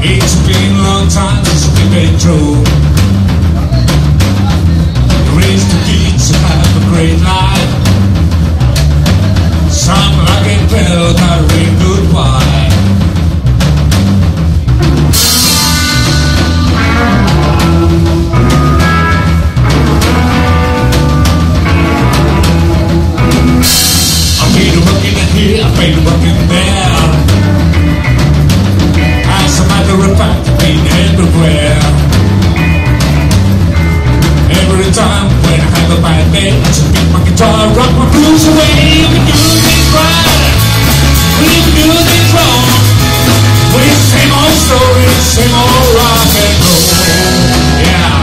It's been a long time since we've been through. Raised the kids to have a great life. Some like it well, got a real good wife. I've been working here, I've been working there. As a matter of fact, I've been everywhere. Every time when I have a bad day, I just pick my guitar, rock my blues away. You can do things right, but you can do things wrong. Well, it's the same old story, same old rock and roll. Yeah.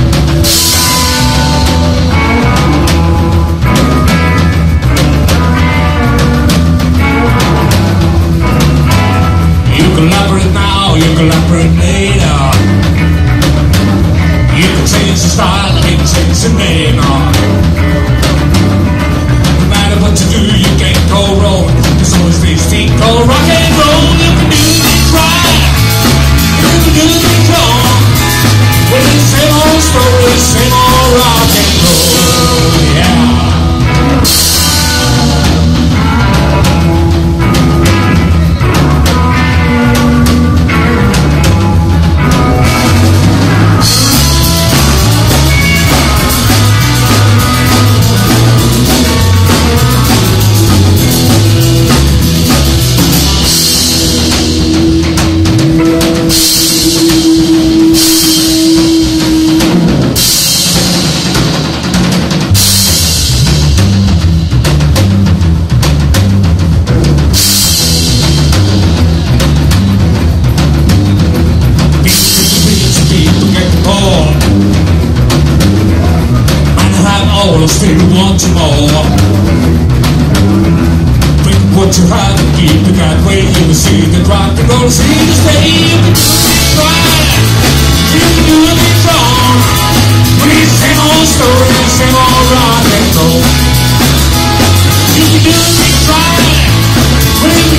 You collaborate now, you collaborate later. You can change the style, you can change the name. No matter what you do, you can't go wrong. There's always this thing called rock and roll. You can do things right, you can do things wrong. Well, it's the same old story, same old rock and roll. Yeah. Still want more. Bring what you have and keep it that way. You will see that rock and roll is here to stay. You can do things right, you can do things wrong. But it's the same old story, same old rock and roll. You can do things right, but you can